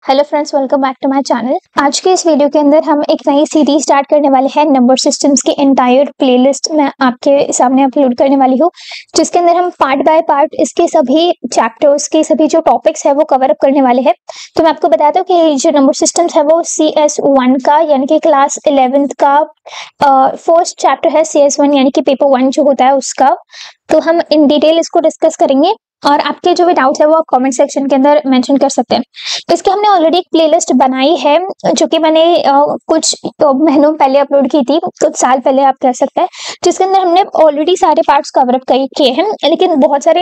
Hello friends, welcome back to my channel. आज के इस वीडियो के अंदर हम एक नई सीरीज स्टार्ट करने वाले हैं। नंबर सिस्टम्स की एंटायर प्लेलिस्ट मैं आपके सामने अपलोड करने वाली हूँ, जिसके अंदर हम पार्ट बाय पार्ट इसके सभी चैप्टर्स के सभी जो टॉपिक्स है वो कवर अप करने वाले हैं। तो मैं आपको बताता हूँ कि जो नंबर सिस्टम्स है वो CS1 का यानी कि क्लास 11th का फर्स्ट चैप्टर है। CS1 यानी कि पेपर 1 जो होता है उसका। तो हम इन डिटेल इसको डिस्कस करेंगे और आपके जो भी डाउट है वो आप कमेंट सेक्शन के अंदर मेंशन कर सकते हैं। इसके हमने ऑलरेडी एक प्लेलिस्ट बनाई है जो कि मैंने कुछ महीनों पहले अपलोड की थी, कुछ साल पहले आप कह सकते हैं, जिसके अंदर हमने ऑलरेडी सारे पार्ट्स कवर अप किए हैं। लेकिन बहुत सारे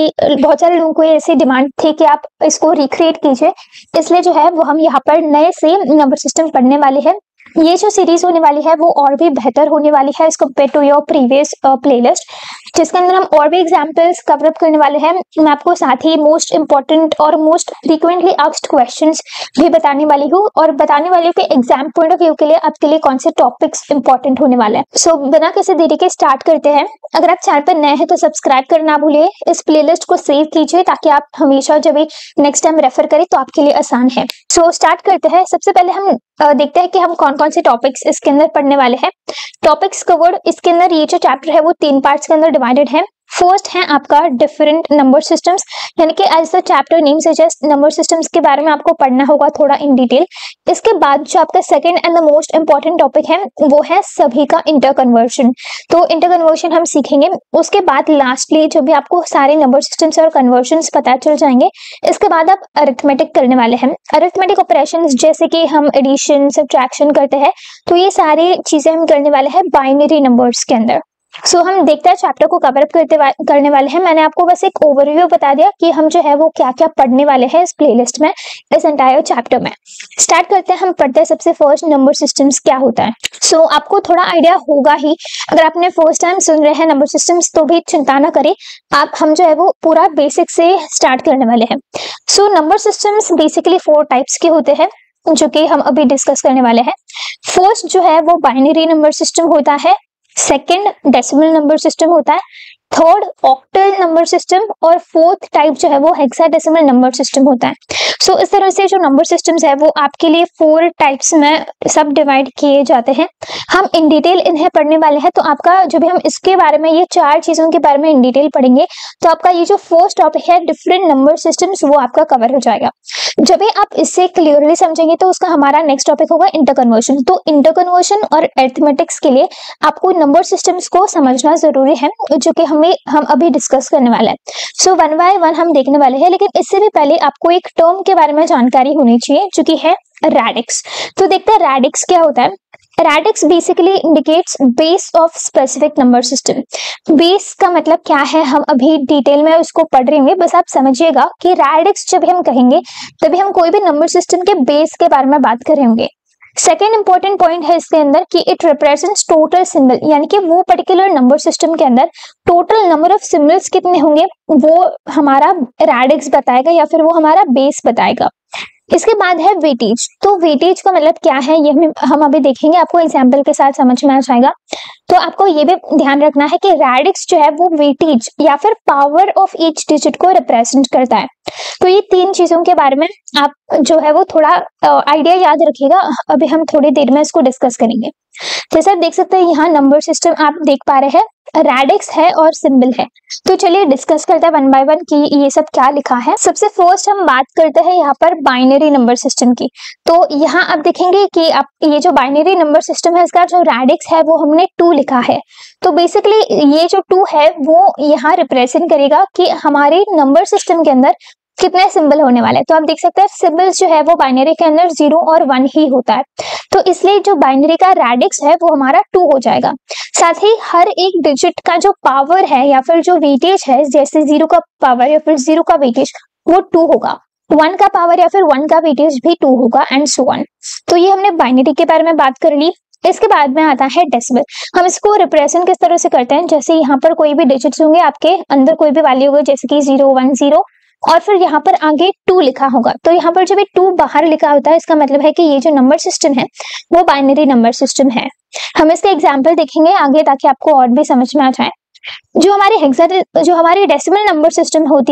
लोगों को ऐसी डिमांड थी कि आप इसको रिक्रिएट कीजिए, इसलिए जो है वो हम यहाँ पर नए से नंबर सिस्टम पढ़ने वाले हैं। ये जो सीरीज होने वाली है वो और भी बेहतर होने वाली है as compared to your previous playlist, जिसके अंदर हम और भी एग्जांपल्स कवर अप करने वाले हैं। मैं आपको साथ ही मोस्ट इंपॉर्टेंट और मोस्ट फ्रीक्वेंटली आस्क्ड क्वेश्चंस भी बताने वाली हूँ और बताने वाली हूँ कि एग्जाम पॉइंट ऑफ व्यू के लिए आपके लिए कौन से टॉपिक्स इंपॉर्टेंट होने वाले हैं। सो बिना किसी देरी के स्टार्ट करते हैं। अगर आप चैनल पर नए हैं तो सब्सक्राइब करना ना भूलिए, इस प्लेलिस्ट को सेव कीजिए ताकि आप हमेशा जब भी नेक्स्ट टाइम रेफर करें तो आपके लिए आसान है। सो स्टार्ट करते हैं। सबसे पहले हम देखते हैं कि हम कौन कौन से टॉपिक्स इसके अंदर पढ़ने वाले हैं। टॉपिक्स कवर्ड इसके अंदर ये जो चैप्टर है वो 3 पार्ट्स के अंदर डिवाइडेड है। फर्स्ट है आपका डिफरेंट नंबर सिस्टम्स, यानी कि as the chapter name suggest number systems के बारे में आपको पढ़ना होगा थोड़ा इन डिटेल। इसके बाद जो आपका second and the most important topic है वो है सभी का इंटर कन्वर्शन। तो इंटर कन्वर्शन हम सीखेंगे। उसके बाद लास्टली जब भी आपको सारे नंबर सिस्टम्स और कन्वर्शंस पता चल जाएंगे, इसके बाद आप अरिथमेटिक करने वाले हैं। अरिथमेटिक ऑपरेशंस जैसे कि हम एडिशन सब्ट्रैक्शन करते हैं, तो ये सारी चीजें हम करने वाले हैं बाइनरी नंबर्स के अंदर। सो हम देखते हैं चैप्टर को कवर अप करने वाले हैं। मैंने आपको बस एक ओवरव्यू बता दिया कि हम जो है वो क्या क्या पढ़ने वाले हैं इस प्लेलिस्ट में, इस एंटायर चैप्टर में। स्टार्ट करते हैं। हम पढ़ते हैं सबसे फर्स्ट नंबर सिस्टम्स क्या होता है। सो आपको थोड़ा आइडिया होगा ही, अगर आपने फर्स्ट टाइम सुन रहे हैं नंबर सिस्टम्स तो भी चिंता ना करें, हम जो है वो पूरा बेसिक से स्टार्ट करने वाले हैं। So number systems basically 4 types के होते हैं जो कि हम अभी डिस्कस करने वाले हैं। फर्स्ट जो है वो बाइनरी नंबर सिस्टम होता है, सेकेंड डेसिमल नंबर सिस्टम होता है, थर्ड ऑक्टल नंबर सिस्टम और फोर्थ टाइप जो है वो हेक्साडेसिमल नंबर सिस्टम होता है। सो इस तरह से जो नंबर सिस्टम्स है वो आपके लिए 4 टाइप्स में सब डिवाइड किए जाते हैं। हम इन डिटेल इन्हें पढ़ने वाले हैं। तो आपका जो भी हम इसके बारे में ये 4 चीजों के बारे में इन डिटेल पढ़ेंगे तो आपका ये जो फर्स्ट टॉपिक है डिफरेंट नंबर सिस्टम्स वो आपका कवर हो जाएगा। जब भी आप इससे क्लियरली समझेंगे तो उसका हमारा नेक्स्ट टॉपिक होगा इंटर कन्वर्शन। तो इंटर कन्वर्शन और अरिथमेटिक्स के लिए आपको नंबर सिस्टम्स को समझना जरूरी है, जो कि हम अभी डिस्कस करने वाले हैं। सो 1 बाय 1 हम देखने वाले हैं, लेकिन इससे भी पहले आपको एक टर्म के बारे में जानकारी होनी चाहिए जो कि है रेडिक्स। तो देखते हैं रेडिक्स क्या होता है। Radix basically indicates base of specific number system. Base का मतलब क्या है हम अभी डिटेल में उसको पढ़ रहे होंगे, बस आप समझिएगा कि रेडिक्स जब हम कहेंगे तभी हम कोई भी नंबर सिस्टम के बेस के बारे में बात कर रहे होंगे। सेकेंड इंपॉर्टेंट पॉइंट है इसके अंदर कि इट रिप्रेजेंट्स टोटल सिंबल, यानी कि वो पर्टिकुलर नंबर सिस्टम के अंदर टोटल नंबर ऑफ सिंबल्स कितने होंगे वो हमारा रेडिक्स बताएगा या फिर वो हमारा बेस बताएगा। इसके बाद है वेटेज। तो वेटेज का मतलब क्या है ये हम अभी देखेंगे, आपको एग्जाम्पल के साथ समझ में आ जाएगा। तो आपको ये भी ध्यान रखना है कि रेडिक्स जो है वो वेटेज या फिर पावर ऑफ ईच डिजिट को रिप्रेजेंट करता है। तो ये 3 चीजों के बारे में आप जो है वो थोड़ा आइडिया याद रखिएगा। अभी हम थोड़ी देर में इसको डिस्कस करेंगे। जैसे आप देख सकते हैं यहाँ नंबर सिस्टम आप देख पा रहे हैं, रेडिक्स है और सिंबल है। तो चलिए डिस्कस करते हैं 1 बाय 1 कि ये सब क्या लिखा है। सबसे फर्स्ट हम बात करते हैं यहाँ पर बाइनरी नंबर सिस्टम की। तो यहाँ आप देखेंगे कि आप ये जो बाइनरी नंबर सिस्टम है इसका जो रेडिक्स है वो हमने 2 लिखा है। तो बेसिकली ये जो 2 है वो यहाँ रिप्रेजेंट करेगा कि हमारे नंबर सिस्टम के अंदर कितने सिंबल होने वाले हैं। तो आप देख सकते हैं सिंबल्स जो है वो बाइनरी के अंदर 0 और 1 ही होता है। तो इसलिए जो बाइनरी का रेडिक्स है वो हमारा 2 हो जाएगा। साथ ही हर एक डिजिट का जो पावर है या फिर जो वेटेज है, जैसे 0 का पावर या फिर 0 का वेटेज वो 2 होगा, 1 का पावर या फिर 1 का वेटेज भी 2 होगा एंड सो ऑन। तो ये हमने बाइनरी के बारे में बात कर ली। इसके बाद में आता है डेसिमल। हम इसको रिप्रेजेंट किस तरह से करते हैं, जैसे यहाँ पर कोई भी डिजिट्स होंगे, आपके अंदर कोई भी वैल्यू होगी जैसे कि 0 1 0 और फिर यहाँ पर आगे 2 लिखा होगा। तो यहाँ पर जब 2 बाहर लिखा होता है इसका मतलब है कि ये जो नंबर सिस्टम है वो बाइनरी नंबर सिस्टम है। हम इसके एग्जाम्पल देखेंगे आगे ताकि आपको और भी समझ में आ जाए। जो हमारी डेसिमल नंबर सिस्टम होती है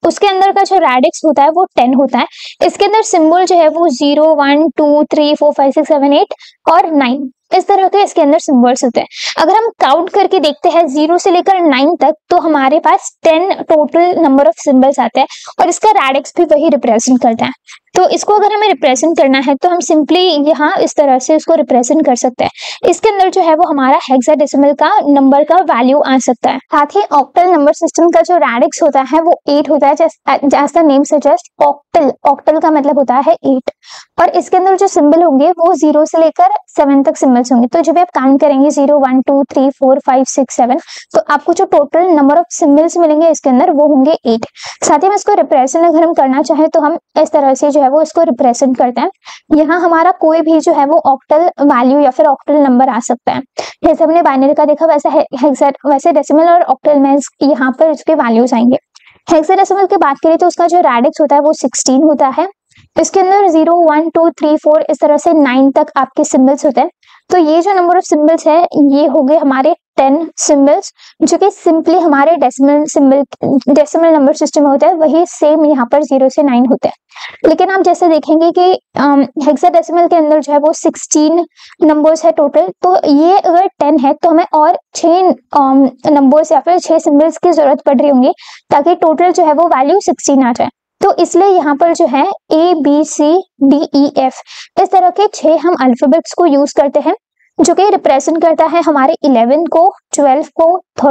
उसके अंदर का जो रेडिक्स होता है वो 10 होता है। इसके अंदर सिंबल जो है वो 0 1 2 3 4 5 6 7 8 और 9 इस तरह के इसके अंदर सिंबल्स होते हैं। अगर हम काउंट करके देखते हैं 0 से लेकर 9 तक तो हमारे पास 10 टोटल नंबर ऑफ सिंबल्स आते हैं और इसका रेडिक्स भी वही रिप्रेजेंट करता है। तो इसको अगर हमें रिप्रेजेंट करना है तो हम सिंपली यहाँ इस तरह से इसको रिप्रेजेंट कर सकते हैं। इसके अंदर जो है वो हमारा हेक्साडेसिमल का नंबर का वैल्यू आ सकता है। साथ ही ऑक्टल नंबर सिस्टम का जो रेडिक्स होता है वो 8 होता है, जैसा नेम सजेस्ट ऑक्टल। ऑक्टल का मतलब होता है 8 और इसके अंदर जो सिंबल होंगे वो 0 से लेकर 7 तक सिंबल्स होंगे। तो जब आप काउंट करेंगे 0 1 2 3 4 5 6 7 तो आपको जो टोटल नंबर ऑफ सिंबल्स मिलेंगे इसके अंदर वो होंगे 8। साथ ही हम इसको रिप्रेजेंट अगर हम करना चाहें तो हम इस तरह से जो है वो इसको रिप्रेजेंट करते हैं। यहाँ हमारा कोई भी जो है वो ऑक्टल वैल्यू या फिर ऑक्टल नंबर आ सकता है। जैसे हमने बाइनरी का देखा वैसे डेसिमल और ऑक्टल में यहाँ पर इसके वैल्यूज आएंगे। हेक्साडेसिमल की बात करें तो उसका जो रेडिक्स होता है वो 16 होता है। इसके अंदर 0 1 2 3 4 इस तरह से 9 तक आपके सिंबल्स होते हैं। तो ये जो नंबर ऑफ सिंबल्स है ये हो गए हमारे 10 सिंबल्स जो कि सिंपली हमारे डेसिमल नंबर सिस्टम में होता है, वही सेम यहाँ पर 0 से 9 होते हैं। लेकिन आप जैसे देखेंगे कि हेक्साडेसिमल के अंदर जो है वो 16 नंबर्स है टोटल। तो ये अगर 10 है तो हमें और 6 नंबर्स या फिर 6 सिंबल्स की जरूरत पड़ रही होंगी ताकि टोटल जो है वो वैल्यू 16 आ जाए। तो इसलिए यहाँ पर जो है ABCDEF इस तरह के 6 हम अल्फाबेट्स को यूज करते हैं जो कि रिप्रेजेंट करता है हमारे 11 को 12 को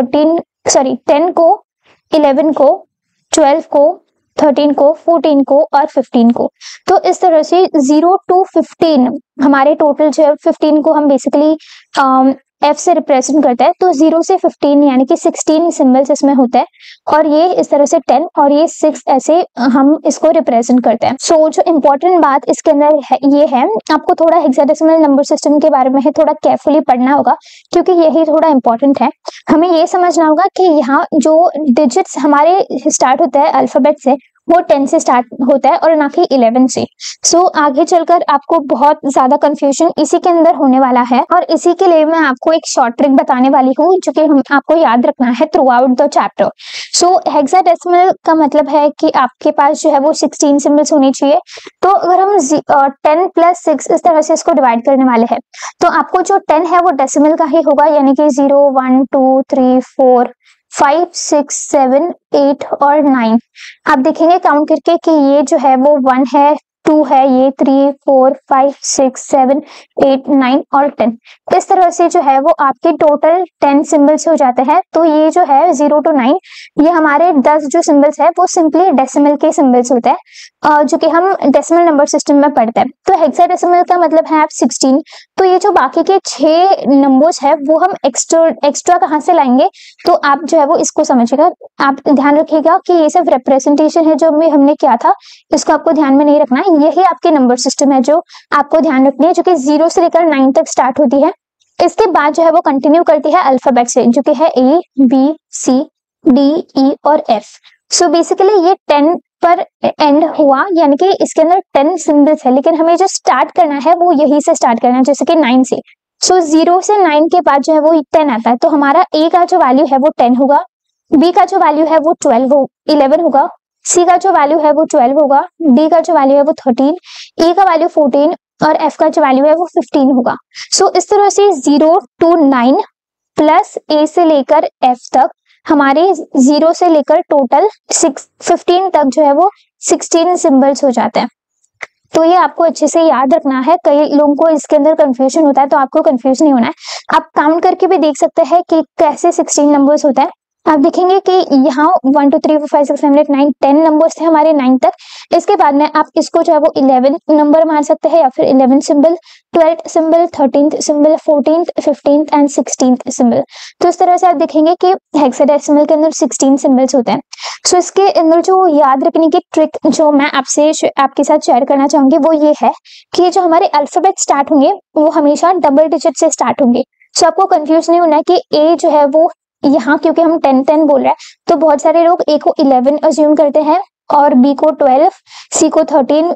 10 को 11 को 12 को 13 को 14 को और 15 को। तो इस तरह से 0 to 15 हमारे टोटल जो है 15 को हम बेसिकली F से रिप्रेजेंट करता है। तो 0 से 15 यानी कि 16 सिंबल्स इसमें होता है और ये इस तरह से 10 और ये 6 ऐसे हम इसको रिप्रेजेंट करते हैं। सो जो इम्पोर्टेंट बात इसके अंदर है ये है आपको थोड़ा हेक्साडेसिमल नंबर सिस्टम के बारे में है थोड़ा केयरफुली पढ़ना होगा क्योंकि यही थोड़ा इंपॉर्टेंट है। हमें ये समझना होगा कि यहाँ जो डिजिट्स हमारे स्टार्ट होता है अल्फाबेट से वो 10 से स्टार्ट होता है और ना कि 11 से। सो आगे चलकर आपको बहुत ज्यादा कंफ्यूजन इसी के अंदर होने वाला है और इसी के लिए मैं आपको एक शॉर्ट ट्रिक बताने वाली हूँ जो कि आपको याद रखना है throughout the chapter. So hexadecimal का मतलब है कि आपके पास जो है वो 16 सिंबल्स होनी चाहिए। तो अगर हम 10 + 6 इस तरह से इसको डिवाइड करने वाले हैं तो आपको जो 10 है वो डेसिमल का ही होगा यानी कि 0 1 2 3 4 5 6 7 8 और 9। आप देखेंगे काउंट करके कि ये जो है वो 1 है 2 है ये 3 4 5 6 7 8 9 और 10 इस तरह से जो है वो आपके टोटल 10 सिंबल्स हो जाते हैं। तो ये जो है 0 to 9 ये हमारे 10 जो सिंबल्स है वो सिंपली डेसिमल के सिंबल्स होते हैं जो कि हम डेसिमल नंबर सिस्टम में पढ़ते हैं। तो हेक्साडेसिमल का मतलब है आप 16। तो ये जो बाकी के 6 नंबर्स है वो हम एक्स्ट्रा कहाँ से लाएंगे तो आप जो है वो इसको समझिएगा। आप ध्यान रखिएगा कि ये सिर्फ रिप्रेजेंटेशन है जो हमने किया था, इसको आपको ध्यान में नहीं रखना है। यही आपके नंबर सिस्टम है जो आपको ध्यान रखनी है जो कि 0 से लेकर 9 तक स्टार्ट होती है। इसके बाद जो है वो कंटिन्यू करती है अल्फाबेट से जो कि है ABCDE और F। सो बेसिकली ये 10 पर एंड हुआ यानी कि इसके अंदर 10 सिंबल्स है लेकिन हमें जो स्टार्ट करना है वो यही से स्टार्ट करना है जैसे कि 9 से। सो 0 से 9 के बाद जो है वो 10 आता है। तो हमारा A का जो वैल्यू है वो 10 होगा, B का जो वैल्यू है वो 11 होगा, C का जो वैल्यू है वो 12 होगा, D का जो वैल्यू है वो 13, E का वैल्यू 14 और F का जो वैल्यू है वो 15 होगा। सो इस तरह से 0 to 9 प्लस A से लेकर F तक हमारे 0 से लेकर टोटल 15 तक जो है वो 16 सिंबल्स हो जाते हैं। तो ये आपको अच्छे से याद रखना है। कई लोगों को इसके अंदर कंफ्यूजन होता है तो आपको कंफ्यूज नहीं होना है। आप काउंट करके भी देख सकते हैं कि कैसे 16 नंबर्स होता है। आप देखेंगे कि यहाँ 1 2 3 4 5 6 7 8 9 10 नंबर्स थे हमारे 9 तक। इसके बाद में आप इसको जो है वो 11 नंबर मान सकते हैं या फिर 11 symbol, 12th symbol, 13th symbol, 14th 15th and 16th symbol. तो इस तरह से आप देखेंगे कि हेक्साडेसिमल के अंदर 16 सिंबल्स होते हैं। सो इसके अंदर जो याद रखने की ट्रिक जो मैं आपके साथ शेयर करना चाहूंगी वो ये है कि जो हमारे अल्फाबेट स्टार्ट होंगे वो हमेशा डबल डिजिट से स्टार्ट होंगे। सो आपको कंफ्यूज नहीं होना है कि ए जो है वो यहाँ क्योंकि हम 10 बोल रहे हैं तो बहुत सारे लोग ए को 11 अज्यूम करते हैं और बी को 12, सी को 13,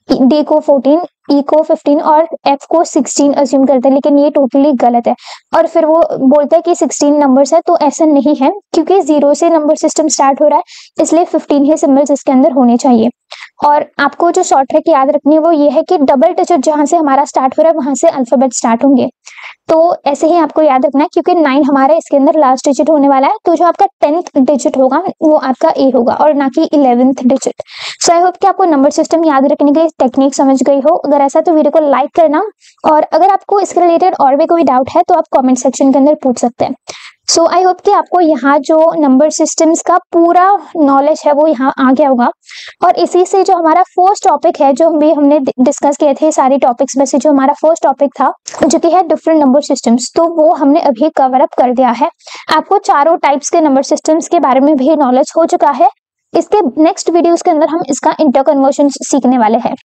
डी को 14, ई को 15 और एफ को 16 अज्यूम करते हैं, लेकिन ये टोटली गलत है। और फिर वो बोलता है कि 16 नंबर्स है, तो ऐसा नहीं है, क्योंकि 0 से नंबर सिस्टम स्टार्ट हो रहा है, इसलिए 15 ही सिंबल्स इसके अंदर होने चाहिए। और आपको जो शॉर्ट ट्रिक याद रखनी है वो ये है कि डबल डिजिट जहां से हमारा स्टार्ट हो रहा है वहां से अल्फाबेट स्टार्ट होंगे। तो ऐसे ही आपको याद रखना है, क्योंकि 9 हमारा इसके अंदर लास्ट डिजिट होने वाला है, तो जो आपका 10th डिजिट होगा वो आपका ए होगा और ना कि 11th digit. So I hope कि आपको नंबर सिस्टम याद रखने की टेक्निक समझ गई हो। अगर ऐसा तो वीडियो को लाइक करना, और अगर आपको इसके रिलेटेड और भी कोई डाउट है तो आप कमेंट सेक्शन के अंदर पूछ सकते हैं। सो आई होप कि आपको यहाँ जो नंबर सिस्टम्स का पूरा नॉलेज है वो यहाँ आ गया होगा। और इसी से जो हमारा फर्स्ट टॉपिक है, जो भी हमने डिस्कस किए थे सारे टॉपिक्स में से, जो हमारा फर्स्ट टॉपिक था जो कि है डिफरेंट नंबर सिस्टम्स, तो वो हमने अभी कवर अप कर दिया है। आपको चारों टाइप्स के नंबर सिस्टम्स के बारे में भी नॉलेज हो चुका है। इसके नेक्स्ट वीडियोस के अंदर हम इसका इंटर कन्वर्जन सीखने वाले हैं।